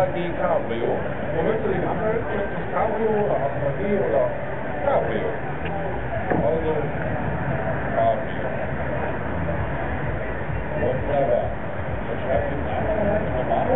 AMG Cabrio. Wo möchtest du dich anmelden? Möchtest du Cabrio oder AMG oder Cabrio? Also Cabrio. Wunderbar. Dann schreibt den Namen rein, normal.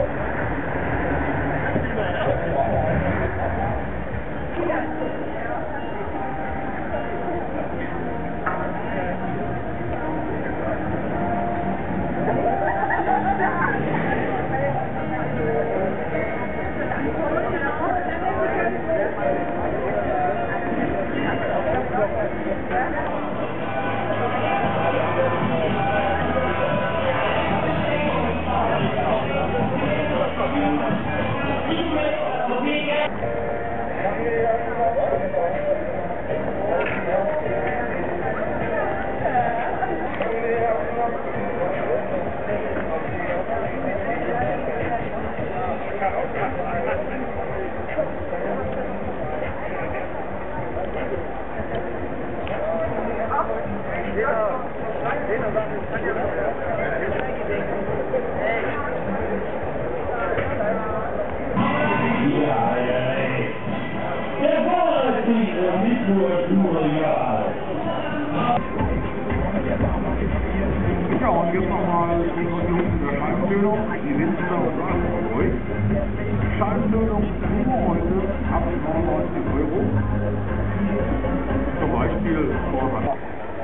Ja, und jetzt nochmal unsere Scheibentötung. Die Winzer und Ruhig. Scheibentötung nur heute ab 99 €. Zum Beispiel Vorrat.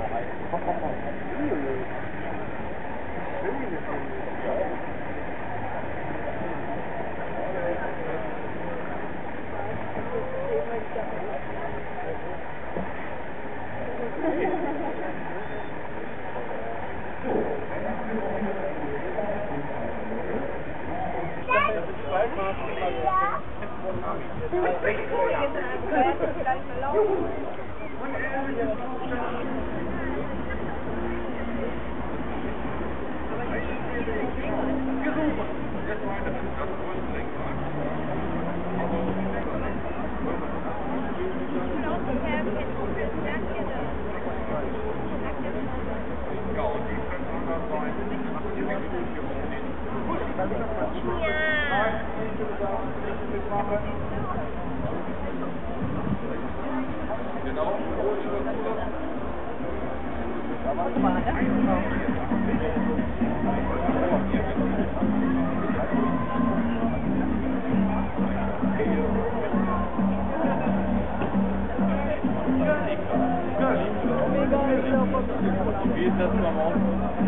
Wie ist das am Morgen?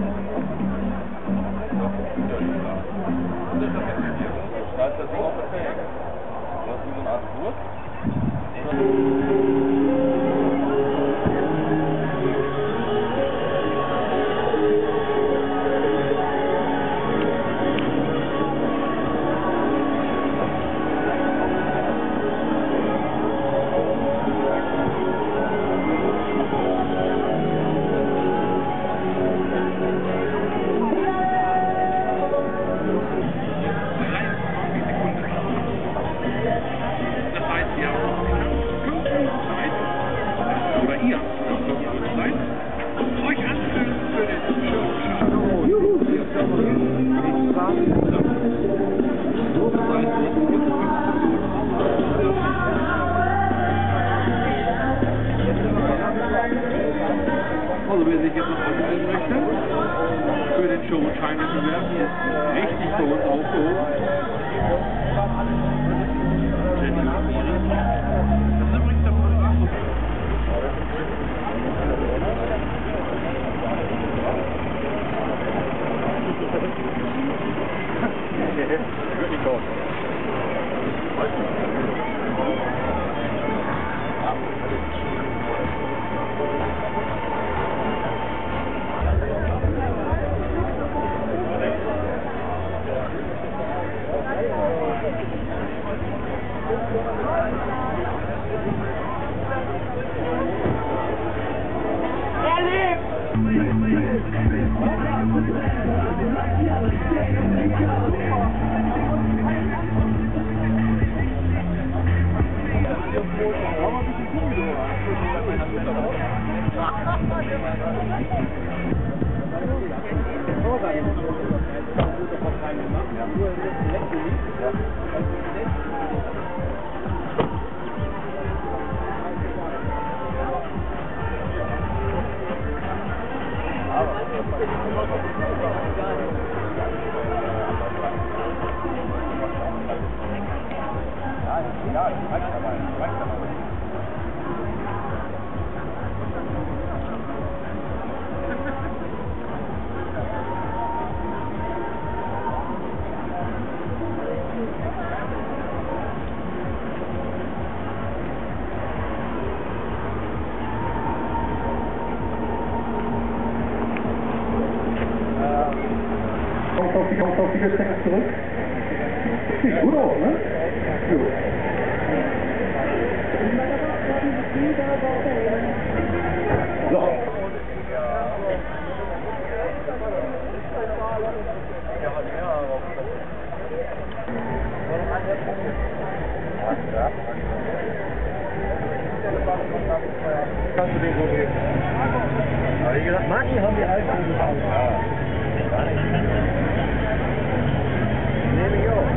Da ist das Ding auf der Feld. Das ist wie so eine Art Wurst. Also wer sich jetzt noch anmelden möchte, für den Showschein-Wettbewerb, richtig bei uns aufgehoben. Jenny Amiri. Das ist übrigens der Fotograf. Wirklich tot. Ja. Ja, das reicht aber. Kommt auf die Stecker zurück. Sieht gut aus, ne? Jo. So. Kannst du den so geben? Aber wie gesagt, manche haben die alten angefangen. Ja, gar nicht. Nehme ich auch.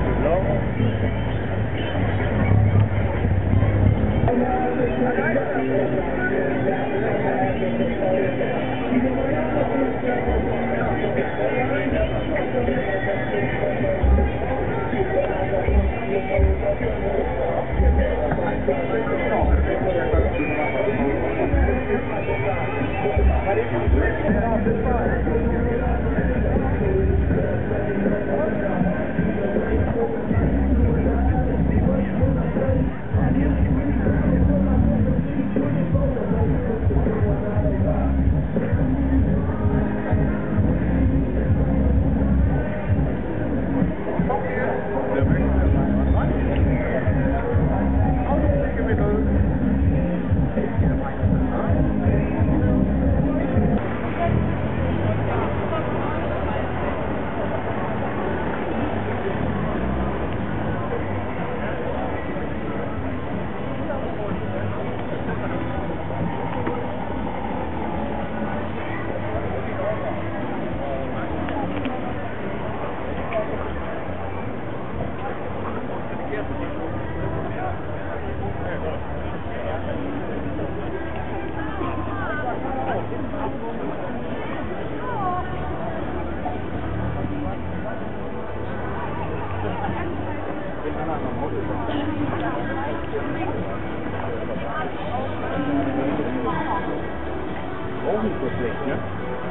Auch nicht so schlecht, ne?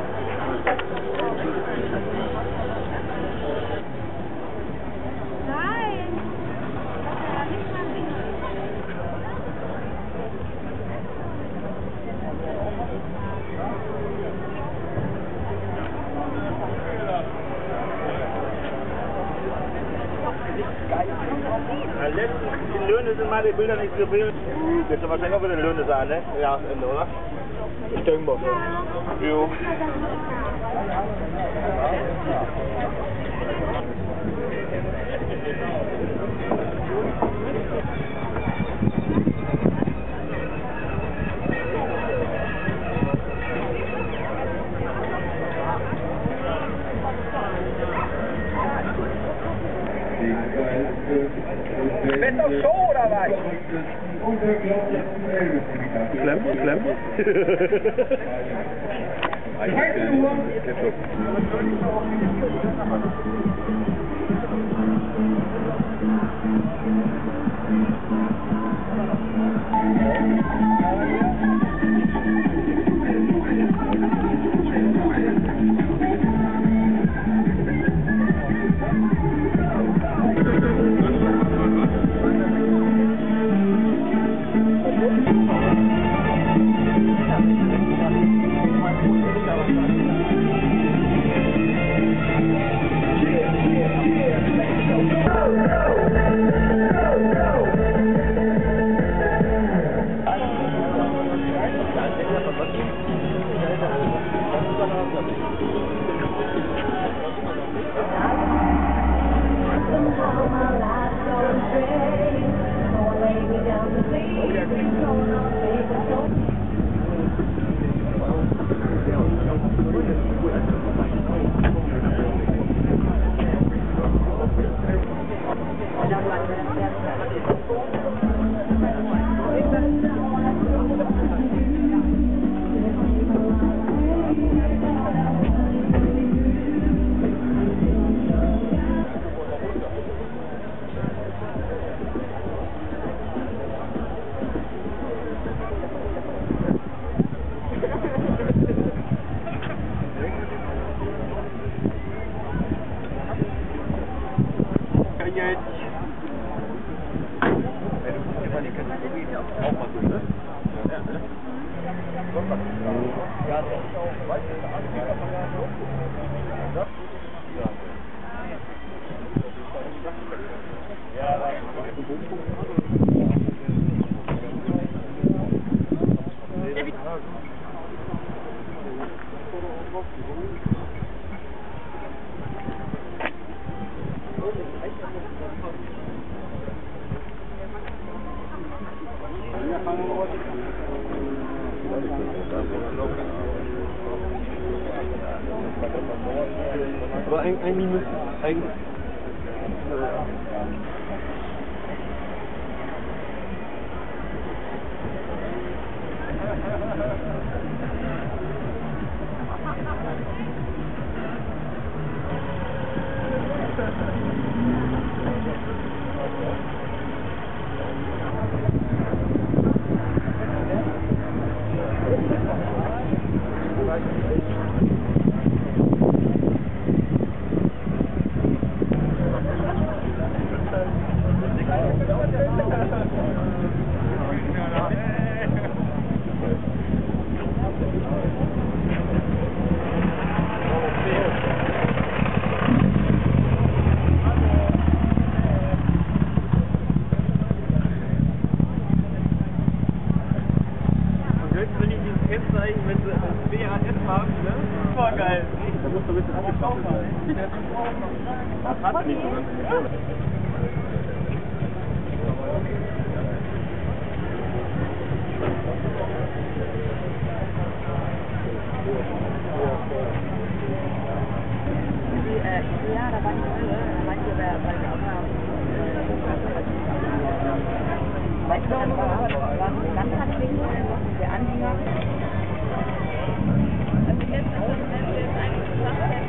Nein! Nicht mal Finger. Die Löhne sind meine Bilder nicht so wild. Jetzt aber wahrscheinlich auch wieder Löhne sein, ne? Jahresende, oder? Ich denke mal so. Jo. Bist du Show oder was? Klemm. jetzt. Ja, du musst dir mal die Kategorie auch mal so, ne? Ja, ne? Ja, das ist auch, weißt du, aber eigentlich müssen eigentlich Kennzeichen, wenn sie BAS haben, ne? Super geil. Da musst du ein bisschen abgeschlossen sein. Das hat nicht so ganz viel. Ja, da war ich früher, da meinte ich aber bei der Aufnahme. Weißt du, was Landtagsding der Anhänger? Also jetzt, wenn wir jetzt eigentlich gesagt hätten,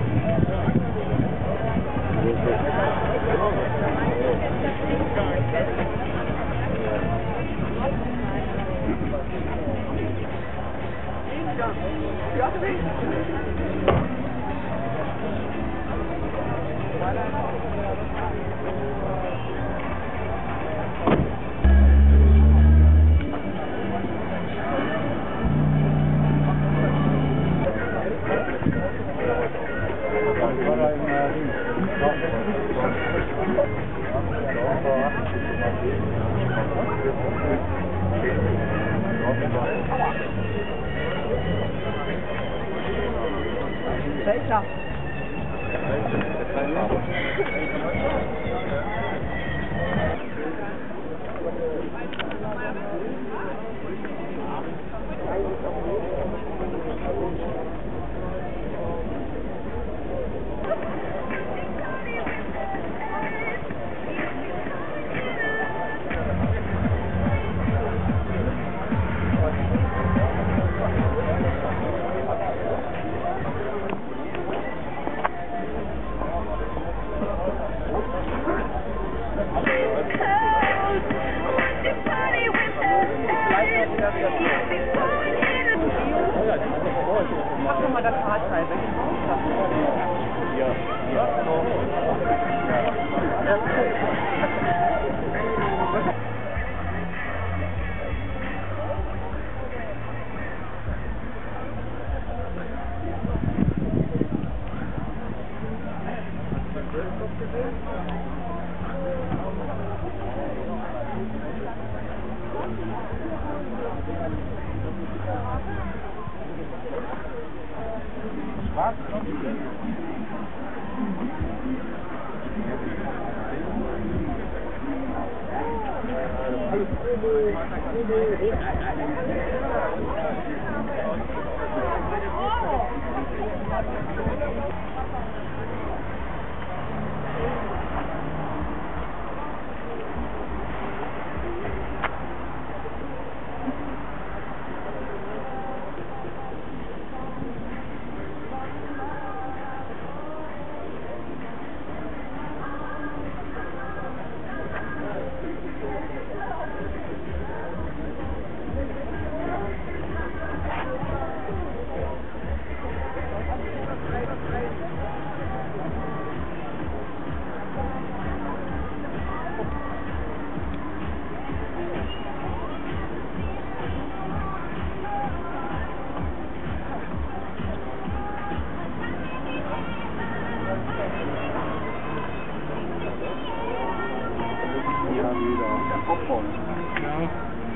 welcher? Mach doch mal das Fahrzeug weg. Ja. wieder. Aufbauen. Ja.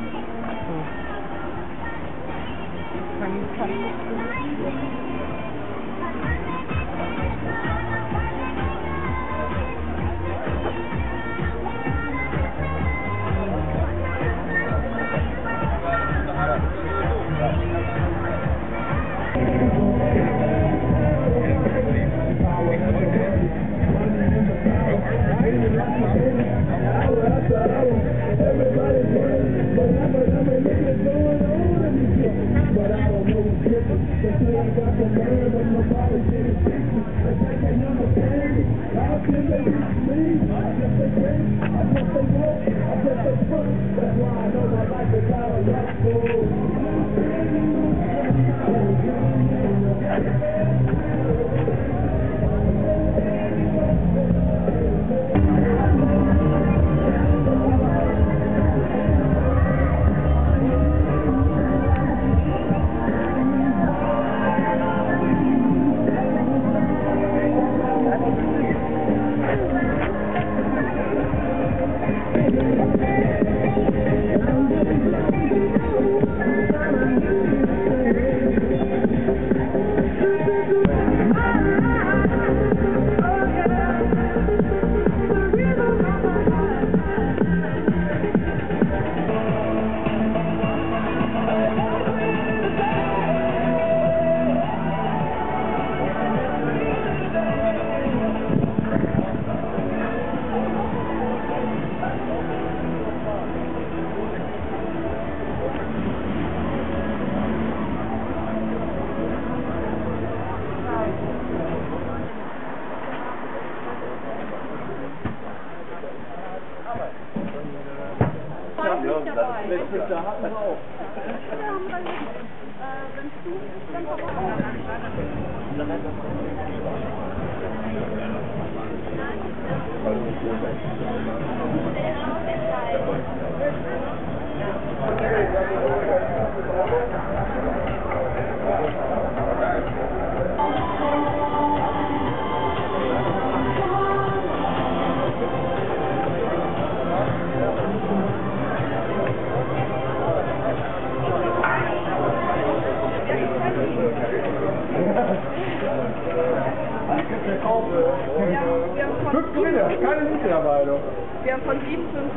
Keine Mitarbeiter. Wir haben von 7 5 drin.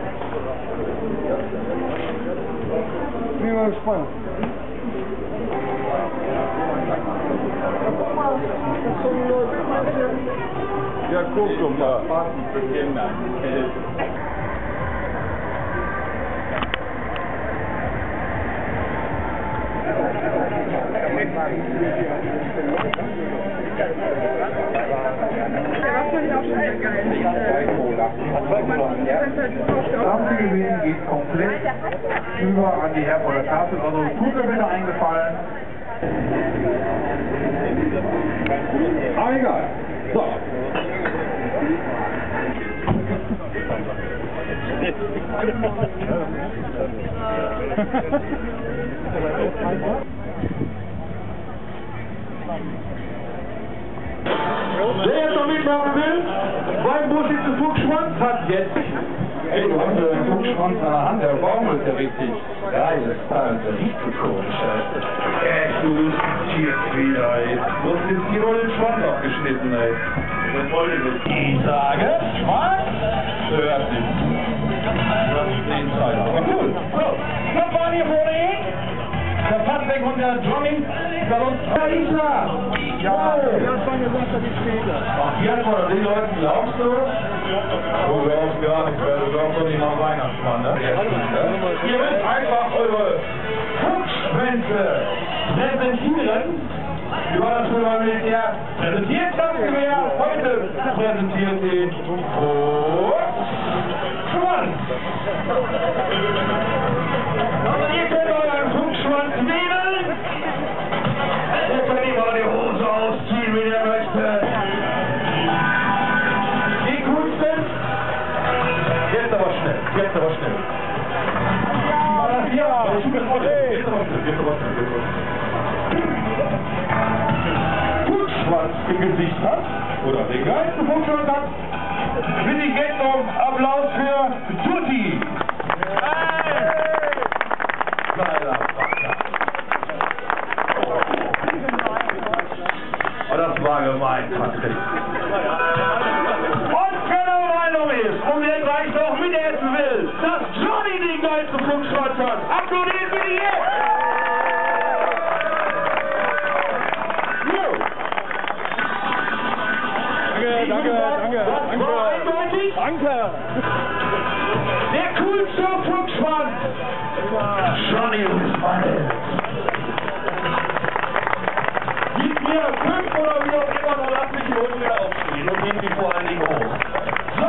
Bin mal gespannt. Ja, guck mal. Für Kinder. Gewinn geht komplett über an die Herforder Tafel, also tut mir bitte eingefallen. Aber egal. So. Wer jetzt noch mitmachen will, beim Bus ist ein Fuchsschwanz, hat jetzt. Ey, du hast einen Fuchsschwanz an der Hand, der baumelt ja richtig. Ja, das riecht so komisch, ey. Du diskutierst wieder, ey. Du hast jetzt hier wohl den Schwanz abgeschnitten, ey. Ich sage, Schwanz, hört sich. Das ist den Zeit. Aber cool. So, was waren hier vorne hin? Der Fassbeck und der Johnny. Da uns Isla. Ja, das war gesagt, dass ich später. Ach, hier von den Leuten glaubst du? Du glaubst gar nicht, weil du glaubst doch nicht nach Weihnachtsmann, ne? Ihr müsst einfach eure Fuchsschwänze präsentieren. Über das Militär präsentiert das Gewehr. Heute präsentiert den Fuchsschwanz. Ihr könnt euren Fuchsschwanz wählen. Ihr könnt immer die Hose ausziehen, wie ihr möchtet. Die coolsten. Jetzt aber schnell. Jetzt aber schnell. Ja, jetzt aber schnell. Fuchsschwanz im Gesicht hat, oder den geilsten Fuchsschwanz hat, bitte ich jetzt noch Applaus für Tutti. Danke! Der coolste Fuchsschwanz! Johnny Usmann! Gib mir 5 oder wie auch immer, dann lass mich hier unten wieder aufstehen und nehmen die vor allen Dingen hoch. So!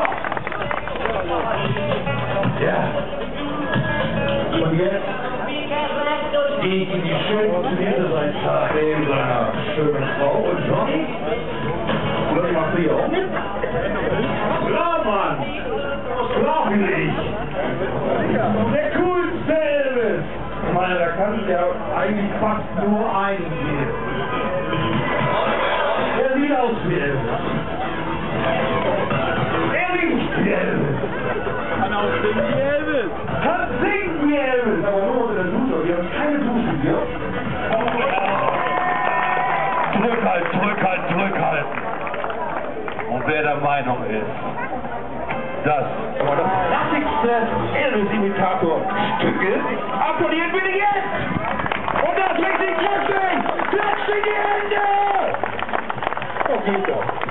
Ja. Und jetzt gehe ich in die schönen Winterseitstag neben seiner schönen Frau und Johnny. Oder die machst du hier auch mit? Klar, Mann! Klar will ich! Der coolste Elvis! Ich meine, da kann es ja eigentlich fast nur einen geben. Der sieht aus wie Elvis. Er riecht wie Elvis. Kann auch singen wie Elvis! Kann singen wie Elvis! Aber nur unter der Dusche. Wir haben keine Dusche hier. Zurückhalten. Und wer der Meinung ist, dass aber das klassigste Elvis-Imitator-Stück ist, applaudieren bitte jetzt! Und das richtig kräftig! Klatscht in die Hände! Okay, so.